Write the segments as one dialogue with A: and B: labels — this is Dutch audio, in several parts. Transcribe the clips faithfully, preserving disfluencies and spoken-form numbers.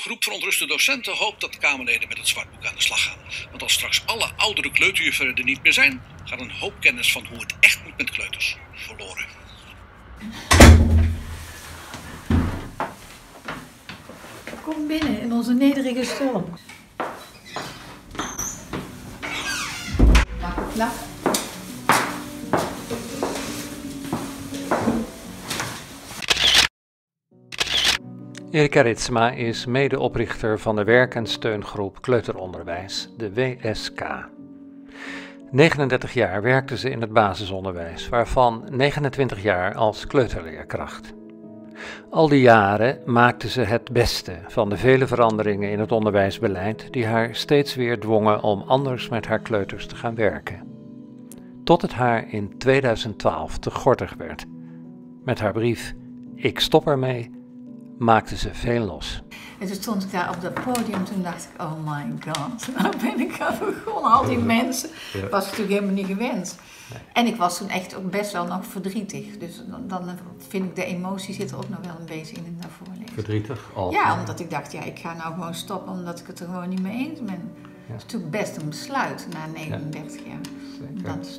A: groep verontruste docenten hoopt dat de Kamerleden met het zwartboek aan de slag gaan. Want als straks alle oudere kleuterjufferen er niet meer zijn, gaat een hoop kennis van hoe het echt moet met kleuters verloren.
B: Kom binnen in onze nederige stulp. Mag ik lachen?
C: Erika Ritsma is medeoprichter van de werk- en steungroep Kleuteronderwijs, de W S K. negenendertig jaar werkte ze in het basisonderwijs, waarvan negenentwintig jaar als kleuterleerkracht. Al die jaren maakte ze het beste van de vele veranderingen in het onderwijsbeleid die haar steeds weer dwongen om anders met haar kleuters te gaan werken. Tot het haar in tweeduizend twaalf te gortig werd. Met haar brief "Ik stop ermee" maakte ze veel los.
B: En toen stond ik daar op dat podium, toen dacht ik, oh my god, nou ben ik aan begonnen, al die mensen. Ja. Was ik natuurlijk helemaal niet gewend. Nee. En ik was toen echt ook best wel nog verdrietig. Dus dan, dan vind ik de emotie zit er ook nog wel een beetje in het naar voren liggen.
C: Verdrietig? Al.
B: Ja, omdat ik dacht, ja, ik ga nou gewoon stoppen omdat ik het er gewoon niet mee eens ben. Ja. Dat is natuurlijk best een besluit na negenendertig ja. jaar. Dat is...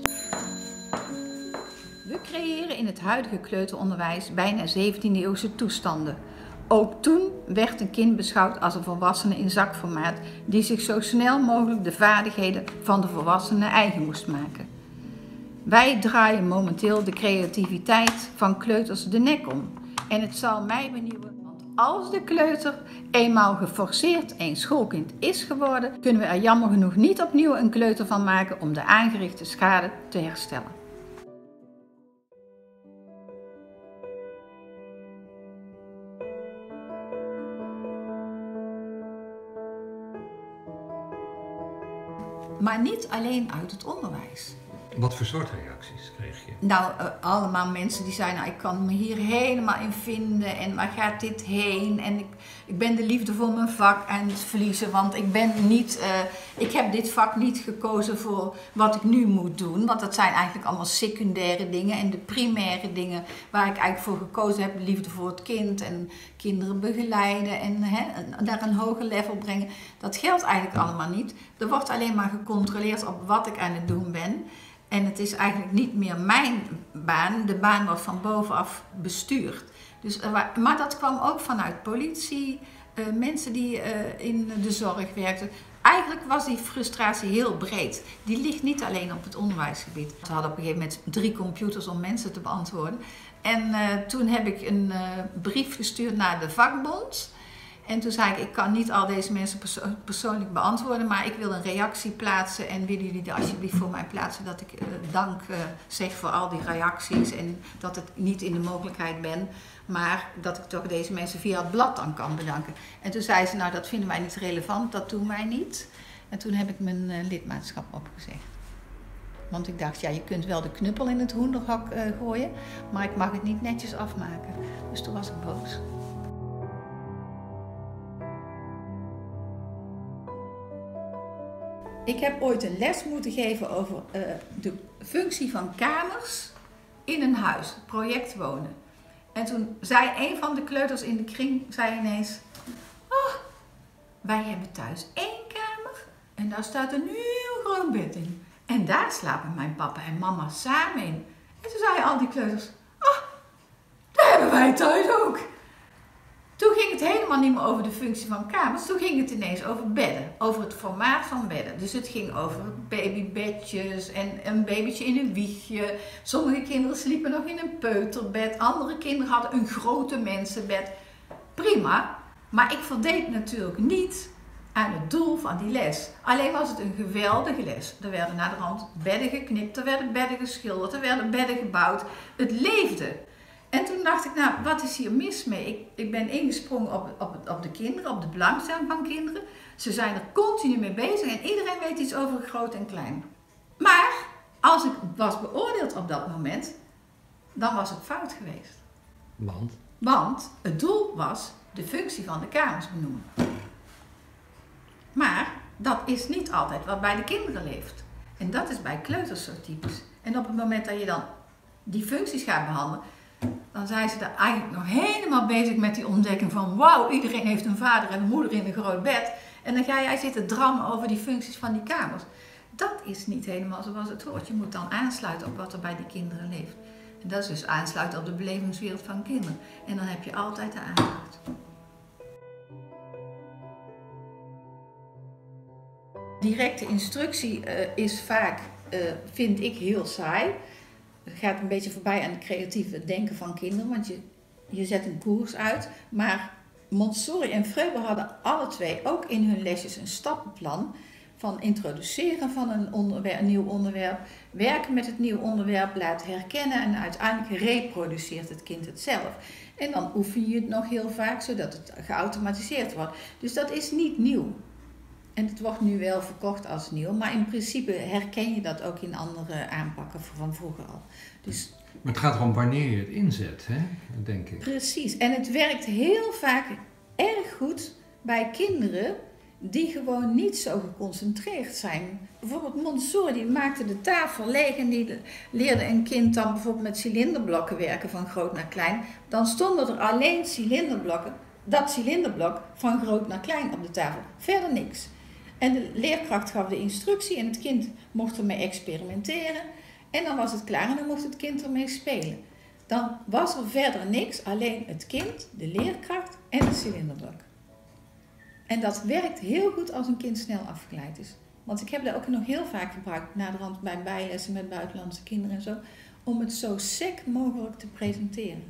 B: We creëren in het huidige kleuteronderwijs bijna zeventiende eeuwse toestanden. Ook toen werd een kind beschouwd als een volwassene in zakformaat die zich zo snel mogelijk de vaardigheden van de volwassene eigen moest maken. Wij draaien momenteel de creativiteit van kleuters de nek om. En het zal mij benieuwen, want als de kleuter eenmaal geforceerd een schoolkind is geworden, kunnen we er jammer genoeg niet opnieuw een kleuter van maken om de aangerichte schade te herstellen. Maar niet alleen uit het onderwijs.
C: Wat voor soort reacties kreeg je?
B: Nou, uh, allemaal mensen die zeiden, nou, ik kan me hier helemaal in vinden en waar gaat dit heen? En ik, ik ben de liefde voor mijn vak aan het verliezen, want ik ben niet, uh, ik heb dit vak niet gekozen voor wat ik nu moet doen. Want dat zijn eigenlijk allemaal secundaire dingen en de primaire dingen waar ik eigenlijk voor gekozen heb. De liefde voor het kind en kinderen begeleiden en hè, naar een hoger level brengen. Dat geldt eigenlijk allemaal niet. Er wordt alleen maar gecontroleerd op wat ik aan het doen ben. En het is eigenlijk niet meer mijn baan, de baan wordt van bovenaf bestuurd. Dus, maar dat kwam ook vanuit politie, uh, mensen die uh, in de zorg werkten. Eigenlijk was die frustratie heel breed. Die ligt niet alleen op het onderwijsgebied. We hadden op een gegeven moment drie computers om mensen te beantwoorden. En uh, toen heb ik een uh, brief gestuurd naar de vakbond. En toen zei ik, ik kan niet al deze mensen perso persoonlijk beantwoorden, maar ik wil een reactie plaatsen en willen jullie er alsjeblieft voor mij plaatsen dat ik uh, dank uh, zeg voor al die reacties en dat ik niet in de mogelijkheid ben, maar dat ik toch deze mensen via het blad dan kan bedanken. En toen zei ze, nou dat vinden wij niet relevant, dat doen wij niet. En toen heb ik mijn uh, lidmaatschap opgezegd. Want ik dacht, ja, je kunt wel de knuppel in het hoenderhok uh, gooien, maar ik mag het niet netjes afmaken. Dus toen was ik boos. Ik heb ooit een les moeten geven over uh, de functie van kamers in een huis, project wonen. En toen zei een van de kleuters in de kring, zei ineens, oh, wij hebben thuis één kamer en daar staat een heel groot bed in. En daar slapen mijn papa en mama samen in. En toen zeiden al die kleuters, oh, dat hebben wij thuis ook. Toen ging het helemaal niet meer over de functie van kamers, toen ging het ineens over bedden, over het formaat van bedden. Dus het ging over babybedjes en een babytje in een wiegje. Sommige kinderen sliepen nog in een peuterbed, andere kinderen hadden een grote mensenbed. Prima, maar ik voldeed natuurlijk niet aan het doel van die les. Alleen was het een geweldige les. Er werden naar de rand bedden geknipt, er werden bedden geschilderd, er werden bedden gebouwd. Het leefde. En toen dacht ik, nou, wat is hier mis mee? Ik, ik ben ingesprongen op, op, op de kinderen, op de belangstelling van kinderen. Ze zijn er continu mee bezig en iedereen weet iets over groot en klein. Maar als ik was beoordeeld op dat moment, dan was het fout geweest.
C: Want?
B: Want het doel was de functie van de kamers benoemen. Maar dat is niet altijd wat bij de kinderen leeft. En dat is bij kleuters zo typisch. En op het moment dat je dan die functies gaat behandelen, dan zijn ze er eigenlijk nog helemaal bezig met die ontdekking van wauw, iedereen heeft een vader en een moeder in een groot bed. En dan ga jij zitten drammen over die functies van die kamers. Dat is niet helemaal zoals het hoort. Je moet dan aansluiten op wat er bij die kinderen leeft. En dat is dus aansluiten op de belevingswereld van kinderen. En dan heb je altijd de aandacht. Directe instructie uh, is vaak, uh, vind ik, heel saai. Het gaat een beetje voorbij aan het creatieve denken van kinderen, want je, je zet een koers uit. Maar Montessori en Freuber hadden alle twee ook in hun lesjes een stappenplan van introduceren van een, onderwerp, een nieuw onderwerp, werken met het nieuw onderwerp, laten herkennen en uiteindelijk reproduceert het kind het zelf. En dan oefen je het nog heel vaak, zodat het geautomatiseerd wordt. Dus dat is niet nieuw. En het wordt nu wel verkocht als nieuw, maar in principe herken je dat ook in andere aanpakken van vroeger al. Dus,
D: maar het gaat erom wanneer je het inzet, hè? Denk ik.
B: Precies, en het werkt heel vaak erg goed bij kinderen die gewoon niet zo geconcentreerd zijn. Bijvoorbeeld Montessori, die maakte de tafel leeg en die leerde een kind dan bijvoorbeeld met cilinderblokken werken van groot naar klein. Dan stonden er alleen cilinderblokken, dat cilinderblok van groot naar klein op de tafel, verder niks. En de leerkracht gaf de instructie en het kind mocht ermee experimenteren. En dan was het klaar en dan mocht het kind ermee spelen. Dan was er verder niks, alleen het kind, de leerkracht en het cilinderblok. En dat werkt heel goed als een kind snel afgeleid is. Want ik heb dat ook nog heel vaak gebruikt, naderhand bij bijlessen met buitenlandse kinderen en zo, om het zo sec mogelijk te presenteren.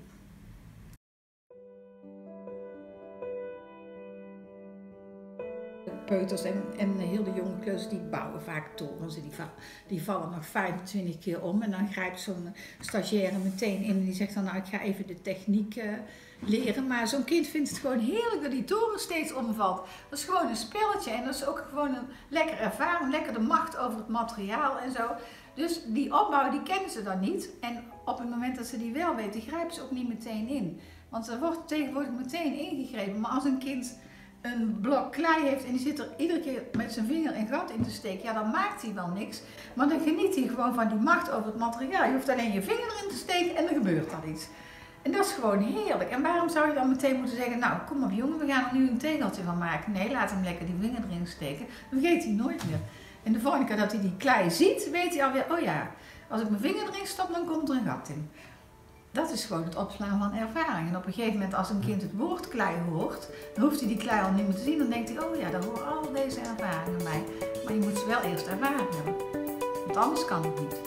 B: Peuters en, en heel de jonge kleuters die bouwen vaak torens. Die, va die vallen nog vijfentwintig keer om. En dan grijpt zo'n stagiaire meteen in en die zegt dan, nou ik ga even de techniek uh, leren. Maar zo'n kind vindt het gewoon heerlijk dat die toren steeds omvalt. Dat is gewoon een spelletje en dat is ook gewoon een lekker ervaring, lekker de macht over het materiaal en zo. Dus die opbouw die kennen ze dan niet. En op het moment dat ze die wel weten, grijpen ze ook niet meteen in. Want er wordt tegenwoordig meteen ingegrepen. Maar als een kind een blok klei heeft en die zit er iedere keer met zijn vinger een gat in te steken, ja dan maakt hij wel niks. Maar dan geniet hij gewoon van die macht over het materiaal. Je hoeft alleen je vinger erin te steken en er gebeurt dan iets. En dat is gewoon heerlijk. En waarom zou je dan meteen moeten zeggen, nou kom op jongen, we gaan er nu een tegeltje van maken. Nee, laat hem lekker die vinger erin steken. Dan vergeet hij nooit meer. En de volgende keer dat hij die klei ziet, weet hij alweer, oh ja, als ik mijn vinger erin stop, dan komt er een gat in. Dat is gewoon het opslaan van ervaring. En op een gegeven moment als een kind het woord klei hoort, dan hoeft hij die klei al niet meer te zien. Dan denkt hij, oh ja, daar horen al deze ervaringen bij. Maar je moet ze wel eerst ervaren hebben. Want anders kan het niet.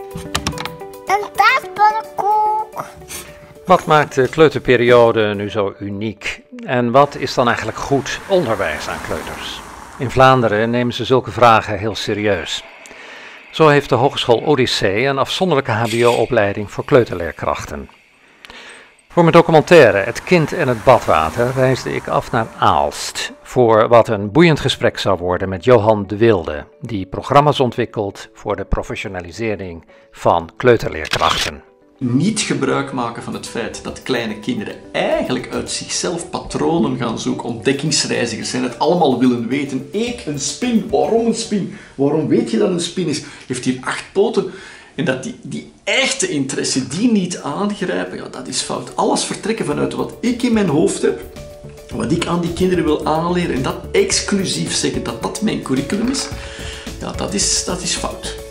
E: Een taartpannenkoek.
C: Wat maakt de kleuterperiode nu zo uniek? En wat is dan eigenlijk goed onderwijs aan kleuters? In Vlaanderen nemen ze zulke vragen heel serieus. Zo heeft de Hogeschool Odyssee een afzonderlijke H B O-opleiding voor kleuterleerkrachten. Voor mijn documentaire Het kind en het badwater reisde ik af naar Aalst voor wat een boeiend gesprek zou worden met Johan de Wilde, die programma's ontwikkelt voor de professionalisering van kleuterleerkrachten.
F: Niet gebruik maken van het feit dat kleine kinderen eigenlijk uit zichzelf patronen gaan zoeken, ontdekkingsreizigers zijn, het allemaal willen weten. Ik, een spin, waarom een spin? Waarom weet je dat een spin is? Heeft hier acht poten? En dat die, die echte interesse, die niet aangrijpen, ja, dat is fout. Alles vertrekken vanuit wat ik in mijn hoofd heb, wat ik aan die kinderen wil aanleren en dat exclusief zeggen dat dat mijn curriculum is, ja, dat is, dat is fout.